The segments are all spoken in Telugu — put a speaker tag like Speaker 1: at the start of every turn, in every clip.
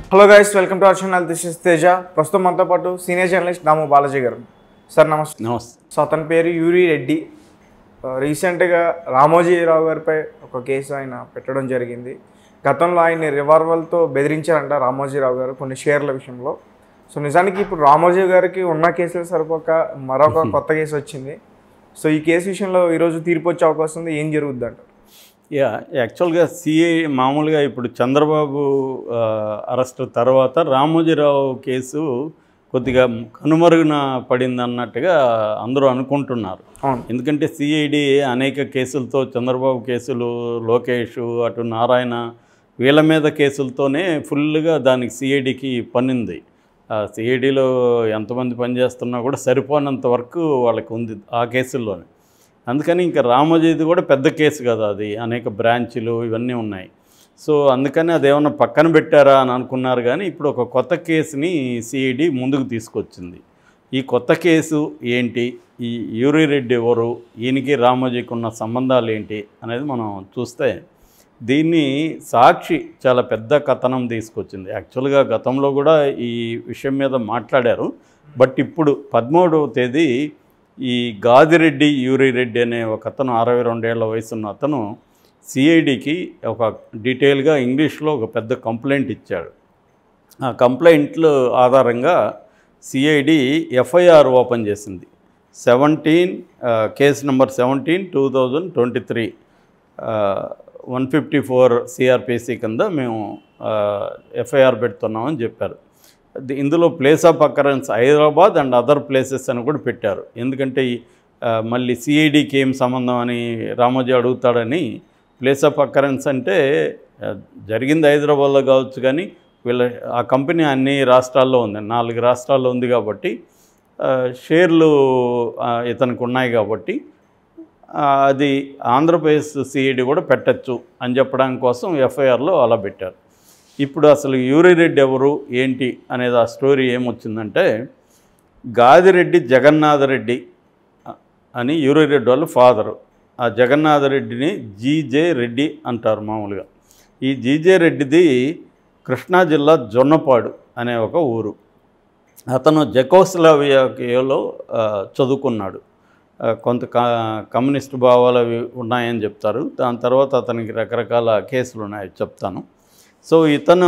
Speaker 1: Hello guys, welcome to our channel. This is Teja. ప్రస్తుతం మనతో పాటు సీనియర్ జర్నలిస్ట్ దాము బాలాజీ గారు. సార్ నమస్తే.
Speaker 2: నమస్తే.
Speaker 1: సో అతని పేరు యూరి రెడ్డి. రీసెంట్గా రామోజీ రావు గారిపై ఒక కేసు ఆయన పెట్టడం జరిగింది. గతంలో ఆయన్ని రివాల్వర్తో బెదిరించారంట రామోజీ రావు గారు కొన్ని షేర్ల విషయంలో. సో నిజానికి ఇప్పుడు రామోజీ గారికి ఉన్న కేసులు సరిపోక మరొక కొత్త కేసు వచ్చింది. సో ఈ కేసు విషయంలో ఈరోజు తీర్పు వచ్చే అవకాశం ఉంది. ఏం జరుగుద్ది అంటారు?
Speaker 2: యాక్చువల్గా సిఐ మామూలుగా ఇప్పుడు చంద్రబాబు అరెస్ట్ తర్వాత రామోజీరావు కేసు కొద్దిగా కనుమరుగున పడింది అన్నట్టుగా అందరూ అనుకుంటున్నారు. ఎందుకంటే సిఐడి అనేక కేసులతో, చంద్రబాబు కేసులు, లోకేష్, అటు నారాయణ, వీళ్ళ మీద కేసులతోనే ఫుల్గా దానికి సిఐడికి పన్నింది. సిఐడిలో ఎంతమంది పనిచేస్తున్నా కూడా సరిపోనంత వరకు వాళ్ళకి ఉంది ఆ కేసుల్లోనే. అందుకని ఇంకా రామోజీది కూడా పెద్ద కేసు కదా, అది అనేక బ్రాంచులు ఇవన్నీ ఉన్నాయి. సో అందుకని అదేమన్నా పక్కన పెట్టారా అని అనుకున్నారు. కానీ ఇప్పుడు ఒక కొత్త కేసుని సిఐడి ముందుకు తీసుకొచ్చింది. ఈ కొత్త కేసు ఏంటి, ఈ యూరి రెడ్డి ఎవరు, ఈయనకి రామోజీకి ఉన్న సంబంధాలు ఏంటి అనేది మనం చూస్తే దీన్ని సాక్షి చాలా పెద్ద కథనం తీసుకొచ్చింది. యాక్చువల్గా గతంలో కూడా ఈ విషయం మీద మాట్లాడారు. బట్ ఇప్పుడు 13వ తేదీ ఈ గాదిరెడ్డి యూరి రెడ్డి అనే ఒక అతను 62 ఏళ్ల వయసున్న అతను సిఐడికి ఒక డీటెయిల్గా ఇంగ్లీష్లో ఒక పెద్ద కంప్లైంట్ ఇచ్చాడు. ఆ కంప్లైంట్లు ఆధారంగా సిఐడి ఎఫ్ఐఆర్ ఓపెన్ చేసింది. 17 కేసు నెంబర్ 17/2023 154 సిఆర్పిసి కింద మేము ఎఫ్ఐఆర్ పెడుతున్నామని చెప్పారు. ఇందులో place of occurrence Hyderabad and other places అని కూడా పెట్టారు. ఎందుకంటే మళ్ళీ సిఐడికి ఏం సంబంధం అని రామోజీ అడుగుతాడని. ప్లేస్ ఆఫ్ అకరెన్స్ అంటే జరిగింది హైదరాబాద్లో కావచ్చు, కానీ వీళ్ళ ఆ కంపెనీ అన్ని రాష్ట్రాల్లో ఉంది, 4 రాష్ట్రాల్లో ఉంది కాబట్టి షేర్లు ఇతనికి ఉన్నాయి కాబట్టి అది ఆంధ్రప్రదేశ్ సిఐడి కూడా పెట్టచ్చు అని చెప్పడానికి కోసం ఎఫ్ఐఆర్లో అలా పెట్టారు. ఇప్పుడు అసలు యూరి రెడ్డి ఎవరు ఏంటి అనేది ఆ స్టోరీ ఏమొచ్చిందంటే, గాదిరెడ్డి జగన్నాథరెడ్డి అని యూరి రెడ్డి వాళ్ళ ఫాదరు. ఆ జగన్నాథరెడ్డిని జీజే రెడ్డి అంటారు మామూలుగా. ఈ జీజే రెడ్డిది కృష్ణా జిల్లా జొన్నపాడు అనే ఒక ఊరు. అతను జెకోస్లావియాలో చదువుకున్నాడు. కొంత కమ్యూనిస్ట్ భావాలు ఉన్నాయని చెప్తారు. దాని తర్వాత అతనికి రకరకాల కేసులు ఉన్నాయి, చెప్తాను. సో ఇతను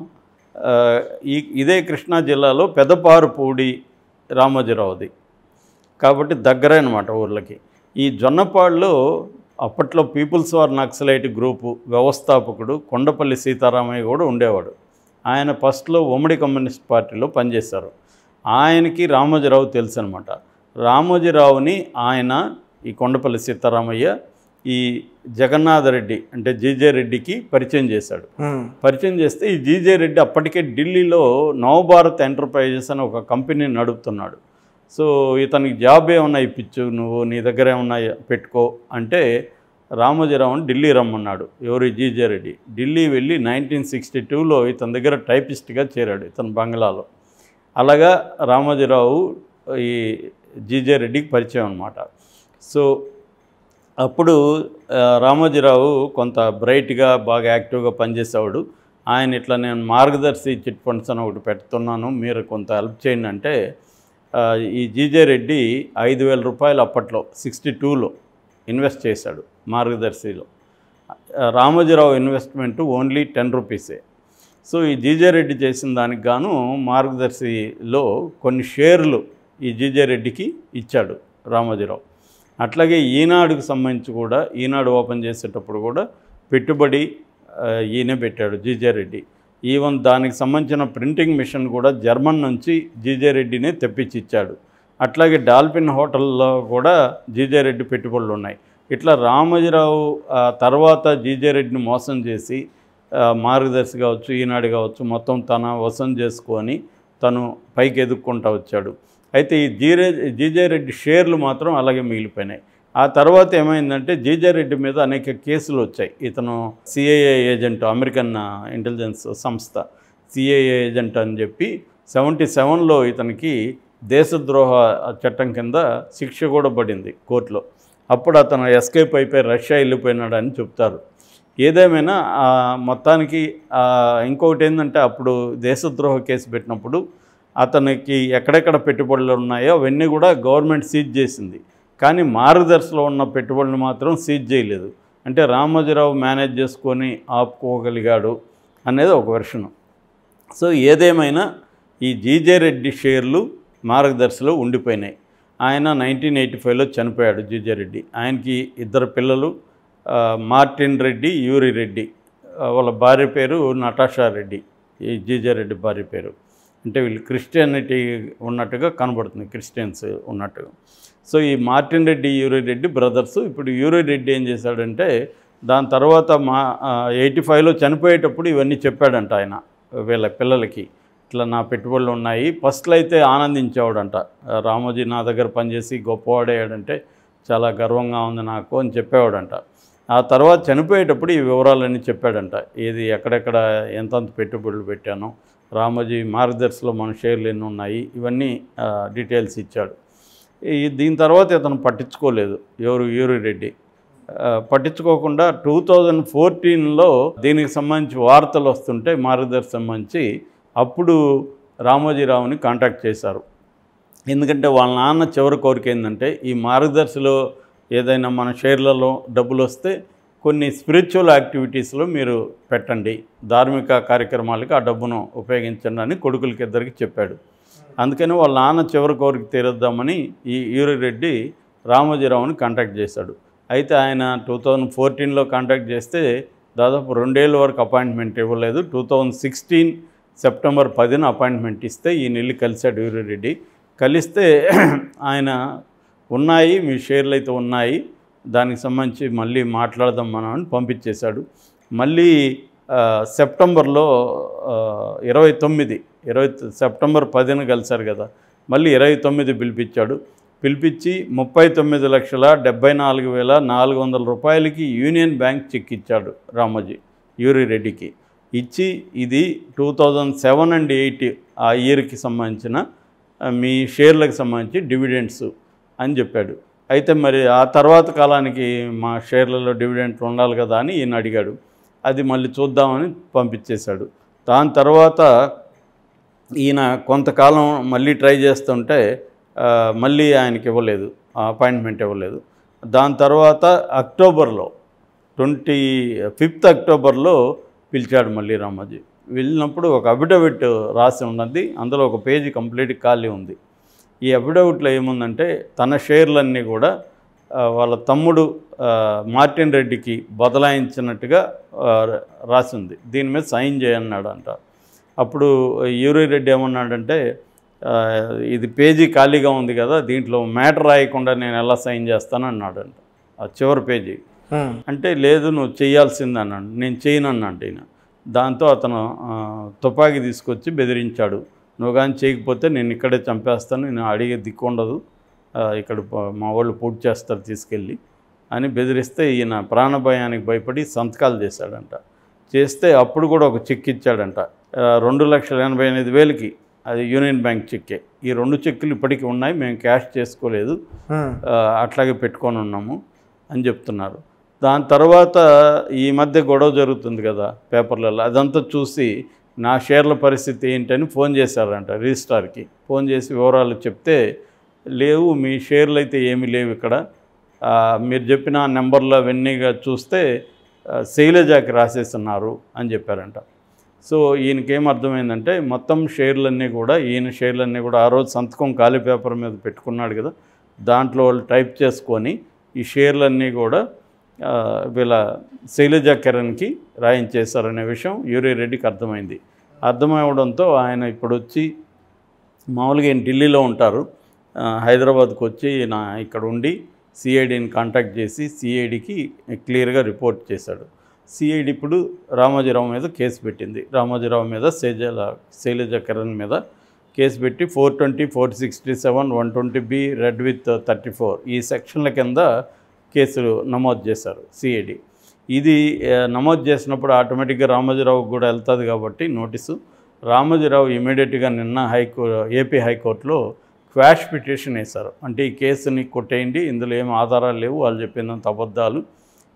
Speaker 2: ఇదే కృష్ణా జిల్లాలో పెదపారుపూడి రామోజీరావుది కాబట్టి దగ్గరే అనమాట ఊర్లకి. ఈ జొన్నపాడులో అప్పట్లో పీపుల్స్ వార్ నక్సలైట్ గ్రూపు వ్యవస్థాపకుడు కొండపల్లి సీతారామయ్య కూడా ఉండేవాడు. ఆయన ఫస్ట్లో ఉమ్మడి కమ్యూనిస్ట్ పార్టీలో పనిచేశారు. ఆయనకి రామోజీరావు తెలుసు అనమాట. రామోజీరావుని ఆయన ఈ కొండపల్లి సీతారామయ్య ఈ జగన్నాథరెడ్డి అంటే జీజే రెడ్డికి పరిచయం చేశాడు. పరిచయం చేస్తే ఈ జీజే రెడ్డి అప్పటికే ఢిల్లీలో నవభారత్ ఎంటర్ప్రైజెస్ అని ఒక కంపెనీ నడుపుతున్నాడు. సో ఇతనికి జాబ్ ఏమన్నా ఇప్పించు, నువ్వు నీ దగ్గర ఏమన్నా పెట్టుకో అంటే రామోజీరావుని ఢిల్లీ రమ్మన్నాడు. ఎవరు? జీజే రెడ్డి. ఢిల్లీ వెళ్ళి 1962లో ఇతని దగ్గర టైపిస్ట్గా చేరాడు, ఇతను బంగ్లాలో. అలాగా రామోజీరావు ఈ జీజే రెడ్డికి పరిచయం అన్నమాట. సో అప్పుడు రామోజీరావు కొంత బ్రైట్గా బాగా యాక్టివ్గా పనిచేసేవాడు. ఆయన ఇట్లా నేను మార్గదర్శి చిట్ ఫండ్స్ అని ఒకటి పెడుతున్నాను, మీరు కొంత హెల్ప్ చేయండి అంటే ఈ జీజే రెడ్డి 5,000 రూపాయలు అప్పట్లో 62లో ఇన్వెస్ట్ చేశాడు మార్గదర్శిలో. రామోజీరావు ఇన్వెస్ట్మెంట్ ఓన్లీ 10 రూపీసే. సో ఈ జీజే రెడ్డి చేసిన దానికి గాను మార్గదర్శిలో కొన్ని షేర్లు ఈ జీజే రెడ్డికి ఇచ్చాడు రామోజీరావు. అట్లాగే ఈనాడుకు సంబంధించి కూడా, ఈనాడు ఓపెన్ చేసేటప్పుడు కూడా పెట్టుబడి ఈయనే పెట్టాడు జీజే రెడ్డి. ఈవెన్ దానికి సంబంధించిన ప్రింటింగ్ మిషన్ కూడా జర్మన్ నుంచి జీజే రెడ్డినే తెప్పించి ఇచ్చాడు. అట్లాగే డాల్ఫిన్ హోటల్లో కూడా జీజే రెడ్డి పెట్టుబడులు ఉన్నాయి. ఇట్లా రామోజీరావు తర్వాత జీజే రెడ్డిని మోసం చేసి మార్గదర్శి కావచ్చు, ఈనాడు కావచ్చు, మొత్తం తన వశం చేసుకొని తను పైకి ఎదుక్కుంటూ వచ్చాడు. అయితే ఈ జీజే రెడ్డి షేర్లు మాత్రం అలాగే మిగిలిపోయినాయి. ఆ తర్వాత ఏమైందంటే జీజే రెడ్డి మీద అనేక కేసులు వచ్చాయి. ఇతను సిఐఏ ఏజెంట్, అమెరికన్ ఇంటెలిజెన్స్ సంస్థ సిఐఏ ఏజెంట్ అని చెప్పి 77లో ఇతనికి దేశద్రోహ చట్టం కింద శిక్ష కూడా పడింది కోర్టులో. అప్పుడు అతను ఎస్కేప్ అయిపోయి రష్యా వెళ్ళిపోయినాడని చెప్తారు. ఏదేమైనా మొత్తానికి ఇంకొకటి ఏంటంటే అప్పుడు దేశద్రోహ కేసు పెట్టినప్పుడు అతనికి ఎక్కడెక్కడ పెట్టుబడులు ఉన్నాయో అవన్నీ కూడా గవర్నమెంట్ సీజ్ చేసింది. కానీ మార్గదర్శిలో ఉన్న పెట్టుబడులు మాత్రం సీజ్ చేయలేదు. అంటే రామోజీరావు మేనేజ్ చేసుకొని ఆపుకోగలిగాడు అనేది ఒక వెర్షను. సో ఏదేమైనా ఈ జీజే రెడ్డి షేర్లు మార్గదర్శిలో ఉండిపోయినాయి. ఆయన 1985లో చనిపోయాడు జీజే రెడ్డి. ఆయనకి 2 పిల్లలు, మార్టిన్ రెడ్డి, యూరి రెడ్డి. వాళ్ళ భార్య పేరు నటాషా రెడ్డి. ఈ జీజే రెడ్డి భార్య పేరు. అంటే వీళ్ళు క్రిస్టియానిటీ ఉన్నట్టుగా కనబడుతుంది, క్రిస్టియన్స్ ఉన్నట్టుగా. సో ఈ Martin Reddy, Yuri Reddy brothers. ఇప్పుడు యూరి రెడ్డి ఏం చేశాడంటే దాని తర్వాత 85లో చనిపోయేటప్పుడు ఇవన్నీ చెప్పాడంట ఆయన వీళ్ళ పిల్లలకి. ఇట్లా నా పెట్టుబడులు ఉన్నాయి. ఫస్ట్లో అయితే ఆనందించేవాడంట, రామోజీ నా దగ్గర పనిచేసి గొప్పవాడేయాడంటే చాలా గర్వంగా ఉంది నాకు అని చెప్పేవాడంట. ఆ తర్వాత చనిపోయేటప్పుడు ఈ వివరాలన్నీ చెప్పాడంట. ఏది ఎక్కడెక్కడ ఎంతంత పెట్టుబడులు పెట్టాను, రామోజీ మార్గదర్శిలో మన షేర్లు ఎన్ని ఉన్నాయి, ఇవన్నీ డీటెయిల్స్ ఇచ్చాడు. దీని తర్వాత ఇతను పట్టించుకోలేదు, యూరి రెడ్డి పట్టించుకోకుండా 2014లో దీనికి సంబంధించి వార్తలు వస్తుంటే మార్గదర్శి సంబంధించి అప్పుడు రామోజీరావుని కాంటాక్ట్ చేశారు. ఎందుకంటే వాళ్ళ నాన్న చివరి కోరిక ఏంటంటే ఈ మార్గదర్శిలో ఏదైనా మన షేర్లలో డబ్బులు వస్తే కొన్ని స్పిరిచువల్ యాక్టివిటీస్లో మీరు పెట్టండి, ధార్మిక కార్యక్రమాలకి ఆ డబ్బును ఉపయోగించండి అని కొడుకులకి ఇద్దరికి చెప్పాడు. అందుకని వాళ్ళ నాన్న చివరి కోరిక తీరుద్దామని ఈ యూరి రెడ్డి రామోజీరావుని కాంటాక్ట్ చేశాడు. అయితే ఆయన 2014లో కాంటాక్ట్ చేస్తే దాదాపు 2 ఏళ్ళ వరకు అపాయింట్మెంట్ ఇవ్వలేదు. 2016 సెప్టెంబర్ 10న అపాయింట్మెంట్ ఇస్తే ఈయన వెళ్ళి కలిశాడు యూరి రెడ్డి. కలిస్తే ఆయన ఉన్నాయి, మీ షేర్లు అయితే ఉన్నాయి, దానికి సంబంధించి మళ్ళీ మాట్లాడదాం మనం అని పంపించేశాడు. మళ్ళీ సెప్టెంబర్లో 29 సెప్టెంబర్ 10న కలిశారు కదా, మళ్ళీ 29 పిలిపించాడు. పిలిపించి 39,74,400 రూపాయలకి యూనియన్ బ్యాంక్ చెక్ ఇచ్చాడు రామోజీ యూరి రెడ్డికి. ఇచ్చి ఇది 2007 and 2008 ఆ ఇయర్కి సంబంధించిన మీ షేర్లకు సంబంధించి డివిడెండ్స్ అని చెప్పాడు. అయితే మరి ఆ తర్వాత కాలానికి మా షేర్లలో డివిడెంట్లు ఉండాలి కదా అని ఈయన అడిగాడు. అది మళ్ళీ చూద్దామని పంపించేశాడు. దాని తర్వాత ఈయన కొంతకాలం మళ్ళీ ట్రై చేస్తుంటే మళ్ళీ ఆయనకి ఇవ్వలేదు, అపాయింట్మెంట్ ఇవ్వలేదు. దాని తర్వాత అక్టోబర్లో 25th అక్టోబర్లో పిలిచాడు మళ్ళీ రామోజీ. వెళ్ళినప్పుడు ఒక అఫిడవిట్ రాసి ఉన్నది, అందులో ఒక పేజీ కంప్లీట్ ఖాళీ ఉంది. ఈ అఫిడవిట్లో ఏముందంటే తన షేర్లన్నీ కూడా వాళ్ళ తమ్ముడు మార్టిన్ రెడ్డికి బదలాయించినట్టుగా రాసింది. దీని మీద సైన్ చేయన్నాడు అంట. అప్పుడు యూరి రెడ్డి ఏమన్నాడంటే ఇది పేజీ ఖాళీగా ఉంది కదా, దీంట్లో మ్యాటర్ రాయకుండా నేను ఎలా సైన్ చేస్తాను అన్నాడంట. ఆ చివరి పేజీ అంటే లేదు నువ్వు చేయాల్సింది అన్నాడు. నేను చేయను అన్నాడు ఈయన. దాంతో అతను తుపాకీ తీసుకొచ్చి బెదిరించాడు, నువ్వు కానీ చేయకపోతే నేను ఇక్కడే చంపేస్తాను, నేను అడిగే దిక్కుండదు, ఇక్కడ మా వాళ్ళు పూర్తి చేస్తారు తీసుకెళ్ళి అని బెదిరిస్తే ఈయన ప్రాణభయానికి భయపడి సంతకాలు చేశాడంట. చేస్తే అప్పుడు కూడా ఒక చెక్ ఇచ్చాడంట 2,88,000కి. అది యూనియన్ బ్యాంక్ చెక్కే. ఈ 2 చెక్కులు ఇప్పటికీ ఉన్నాయి, మేము క్యాష్ చేసుకోలేదు, అట్లాగే పెట్టుకొని ఉన్నాము అని చెప్తున్నారు. దాని తర్వాత ఈ మధ్య గొడవ జరుగుతుంది కదా పేపర్లలో, అదంతా చూసి నా షేర్ల పరిస్థితి ఏంటని ఫోన్ చేశారంట రిజిస్ట్రార్కి. ఫోన్ చేసి వివరాలు చెప్తే లేవు, మీ షేర్లు అయితే ఏమీ లేవు ఇక్కడ, మీరు చెప్పిన నెంబర్లు అవన్నీగా చూస్తే శైలజాకి రాసేస్తున్నారు అని చెప్పారంట. సో ఈయనకేం అర్థమైందంటే మొత్తం షేర్లన్నీ కూడా ఈయన షేర్లన్నీ కూడా ఆ రోజు సంతకం ఖాళీ పేపర్ మీద పెట్టుకున్నాడు కదా, దాంట్లో వాళ్ళు టైప్ చేసుకొని ఈ షేర్లన్నీ కూడా వీళ్ళ శైలజా కిరణ్కి రాయించేశారనే విషయం యూరి రెడ్డికి అర్థమైంది. అర్థమవడంతో ఆయన ఇప్పుడు వచ్చి మామూలుగా ఈయన ఢిల్లీలో ఉంటారు, హైదరాబాద్కి వచ్చి ఇక్కడ ఉండి సిఐడిని కాంటాక్ట్ చేసి సిఐడికి క్లియర్గా రిపోర్ట్ చేశాడు. సిఐడి ఇప్పుడు రామోజీరావు మీద కేసు పెట్టింది. రామోజీరావు మీద శైలజా కిరణ్ మీద కేసు పెట్టి 420, 467, 120B రెడ్ విత్ 34 ఈ సెక్షన్ల కింద కేసులు నమోదు చేశారు సిఐడి. ఇది నమోదు చేసినప్పుడు ఆటోమేటిక్గా రామోజీరావు కూడా వెళ్తుంది కాబట్టి నోటీసు. రామోజీరావు ఇమీడియట్గా నిన్న ఏపీ హైకోర్టులో క్వాష్ పిటిషన్ వేశారు. అంటే ఈ కేసుని కొట్టేయండి, ఇందులో ఏం ఆధారాలు లేవు, వాళ్ళు చెప్పినంత అబద్ధాలు,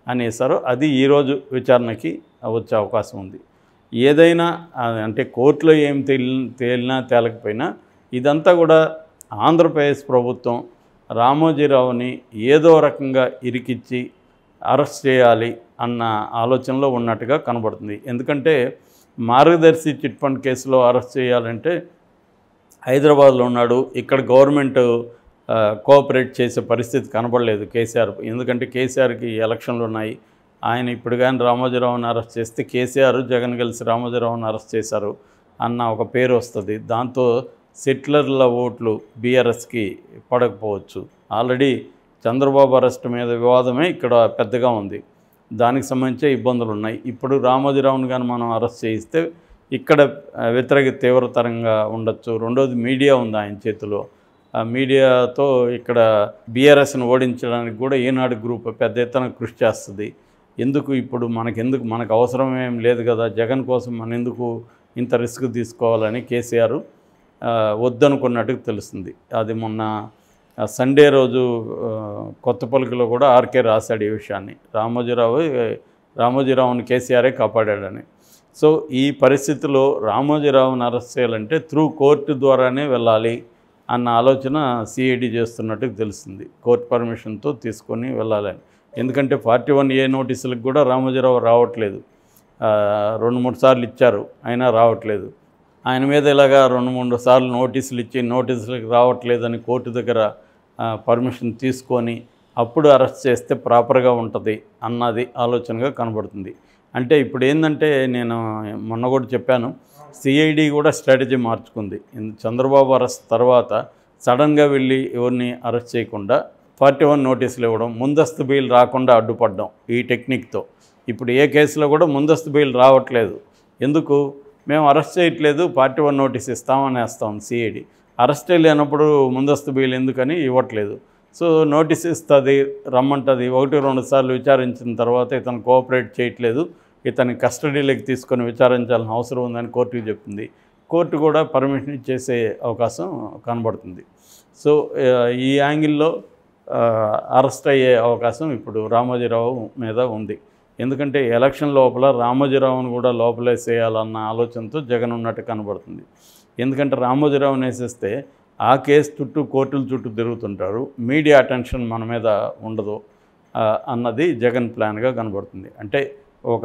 Speaker 2: అని వేశారో అది ఈరోజు విచారణకి వచ్చే అవకాశం ఉంది. ఏదైనా అంటే కోర్టులో ఏం తేలినా తేలకపోయినా ఇదంతా కూడా ఆంధ్రప్రదేశ్ ప్రభుత్వం రామోజీరావుని ఏదో రకంగా ఇరికిచ్చి అరెస్ట్ చేయాలి అన్న ఆలోచనలో ఉన్నట్టుగా కనబడుతుంది. ఎందుకంటే మార్గదర్శి చిట్ ఫండ్ కేసులో అరెస్ట్ చేయాలంటే హైదరాబాద్లో ఉన్నాడు, ఇక్కడ గవర్నమెంట్ కోఆపరేట్ చేసే పరిస్థితి కనబడలేదు కేసీఆర్. ఎందుకంటే కేసీఆర్కి ఎలక్షన్లు ఉన్నాయి. ఆయన ఇప్పుడు కానీ రామోజీరావుని అరెస్ట్ చేస్తే కేసీఆర్ జగన్ కలిసి రామోజీరావుని అరెస్ట్ చేశారు అన్న ఒక పేరు వస్తుంది. దాంతో సెటిలర్ల ఓట్లు బీఆర్ఎస్కి పడకపోవచ్చు. ఆల్రెడీ చంద్రబాబు అరెస్ట్ మీద వివాదమే ఇక్కడ పెద్దగా ఉంది, దానికి సంబంధించే ఇబ్బందులు ఉన్నాయి. ఇప్పుడు రామోజీరావుని కానీ మనం అరెస్ట్ చేయిస్తే ఇక్కడ వ్యతిరేక తీవ్రతరంగా ఉండొచ్చు. రెండోది మీడియా ఉంది ఆయన చేతిలో. ఆ మీడియాతో ఇక్కడ బీఆర్ఎస్ని ఓడించడానికి కూడా ఈనాడు గ్రూప్ పెద్ద ఎత్తున కృషి చేస్తుంది. ఎందుకు ఇప్పుడు మనకు అవసరం ఏం లేదు కదా, జగన్ కోసం మనం ఎందుకు ఇంత రిస్క్ తీసుకోవాలని కేసీఆర్ వద్దనుకున్నట్టుగా తెలుస్తుంది. అది మొన్న సండే రోజు కొత్తపల్లిలో కూడా ఆర్కే రాశాడు ఈ విషయాన్ని, రామోజీరావుని కేసీఆరే కాపాడాడని. సో ఈ పరిస్థితిలో రామోజీరావుని అరెస్ట్ చేయాలంటే త్రూ కోర్టు ద్వారానే వెళ్ళాలి అన్న ఆలోచన సిఐడి చేస్తున్నట్టు తెలుస్తుంది. కోర్టు పర్మిషన్తో తీసుకొని వెళ్ళాలని. ఎందుకంటే 41A నోటీసులకు కూడా రామోజీరావు రావట్లేదు. 2-3 సార్లు ఇచ్చారు, అయినా రావట్లేదు. ఆయన మీద ఇలాగా 2-3 సార్లు నోటీసులు ఇచ్చి నోటీసులకు రావట్లేదని కోర్టు దగ్గర పర్మిషన్ తీసుకొని అప్పుడు అరెస్ట్ చేస్తే ప్రాపర్గా ఉంటుంది అన్నది ఆలోచనగా కనబడుతుంది. అంటే ఇప్పుడు ఏంటంటే నేను మొన్న కూడా చెప్పాను, సిఐడి కూడా స్ట్రాటజీ మార్చుకుంది. చంద్రబాబు అరెస్ట్ తర్వాత సడన్గా వెళ్ళి ఎవరిని అరెస్ట్ చేయకుండా 41 నోటీసులు ఇవ్వడం, ముందస్తు బెయిల్ రాకుండా అడ్డుపడడం ఈ టెక్నిక్తో. ఇప్పుడు ఏ కేసులో కూడా ముందస్తు బెయిల్ రావట్లేదు. ఎందుకు? మేము అరెస్ట్ చేయట్లేదు, 41 నోటీస్ ఇస్తామని వేస్తాం సిఐడి. అరెస్ట్ లేనప్పుడు ముందస్తు బెయిల్ ఎందుకని ఇవ్వట్లేదు. సో నోటీస్ ఇస్తుంది, రమ్మంటుంది. 1-2 సార్లు విచారించిన తర్వాత ఇతను కోఆపరేట్ చేయట్లేదు, ఇతని కస్టడీలోకి తీసుకొని విచారించాల్సిన అవసరం ఉందని కోర్టుకి చెప్తుంది. కోర్టు కూడా పర్మిషన్ ఇచ్చేసే అవకాశం కనబడుతుంది. సో ఈ యాంగిల్లో అరెస్ట్ అయ్యే అవకాశం ఇప్పుడు రామోజీరావు మీద ఉంది. ఎందుకంటే ఎలక్షన్ లోపల రామోజీరావును కూడా లోపలేసేయాలన్న ఆలోచనతో జగన్ ఉన్నట్టు కనబడుతుంది. ఎందుకంటే రామోజీరావుని వేసేస్తే ఆ కేసు చుట్టూ కోర్టుల చుట్టూ తిరుగుతుంటారు, మీడియా అటెన్షన్ మన మీద ఉండదు అన్నది జగన్ ప్లాన్గా కనబడుతుంది. అంటే ఒక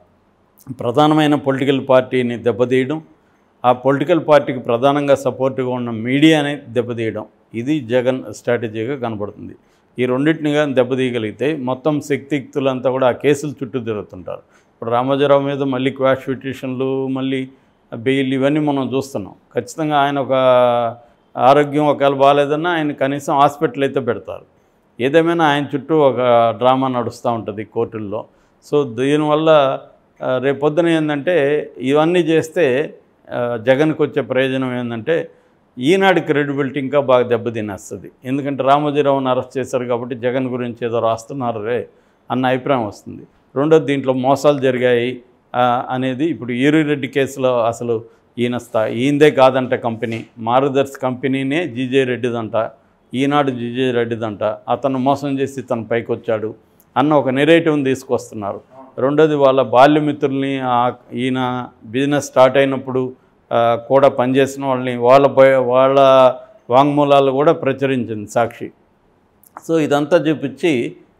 Speaker 2: ప్రధానమైన పొలిటికల్ పార్టీని దెబ్బతీయడం, ఆ పొలిటికల్ పార్టీకి ప్రధానంగా సపోర్ట్గా ఉన్న మీడియాని దెబ్బతీయడం, ఇది జగన్ స్ట్రాటజీగా కనబడుతుంది. ఈ రెండింటిని కానీ దెబ్బతీయగలిగితే మొత్తం శక్తియుక్తులంతా కూడా ఆ కేసుల చుట్టూ తిరుగుతుంటారు. ఇప్పుడు రామోజీరావు మీద మళ్ళీ క్వాష్ పిటిషన్లు, మళ్ళీ బెయిల్, ఇవన్నీ మనం చూస్తున్నాం. ఖచ్చితంగా ఆయన ఒక ఆరోగ్యం ఒకవేళ బాగాలేదన్నా ఆయన కనీసం హాస్పిటల్ అయితే పెడతారు. ఏదేమైనా ఆయన చుట్టూ ఒక డ్రామా నడుస్తూ ఉంటుంది కోర్టుల్లో. సో దీనివల్ల రేపొద్దున ఏంటంటే ఇవన్నీ చేస్తే జగన్కి వచ్చే ప్రయోజనం ఏంటంటే ఈనాడు క్రెడిబిలిటీ ఇంకా బాగా దెబ్బతినేస్తుంది. ఎందుకంటే రామోజీరావుని అరెస్ట్ చేశారు కాబట్టి జగన్ గురించి ఏదో రాస్తున్నారు రే అన్న అభిప్రాయం వస్తుంది. రెండోది దీంట్లో మోసాలు జరిగాయి అనేది ఇప్పుడు రెడ్డి కేసులో అసలు ఈయనదే కాదంట కంపెనీ, మార్గదర్శి కంపెనీనే జీజే రెడ్డిదంట, ఈనాడు జీజే రెడ్డిదంట, అతను మోసం చేసి తన పైకి వచ్చాడు అన్న ఒక నెరేటివ్ని తీసుకొస్తున్నారు. రెండోది వాళ్ళ బాల్యమిత్రుల్ని ఈయన బిజినెస్ స్టార్ట్ అయినప్పుడు కూడా పనిచేసిన వాళ్ళని వాళ్ళ వాంగ్మూలాలు కూడా ప్రచురించింది సాక్షి. సో ఇదంతా చూపించి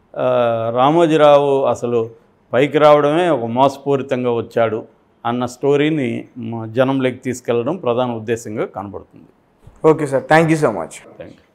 Speaker 2: రామోజీరావు అసలు పైకి రావడమే ఒక మోసపూరితంగా వచ్చాడు అన్న స్టోరీని జనంలోకి తీసుకెళ్లడం ప్రధాన ఉద్దేశంగా కనబడుతుంది.
Speaker 1: Okay sir, thank you so much.
Speaker 2: Thank you.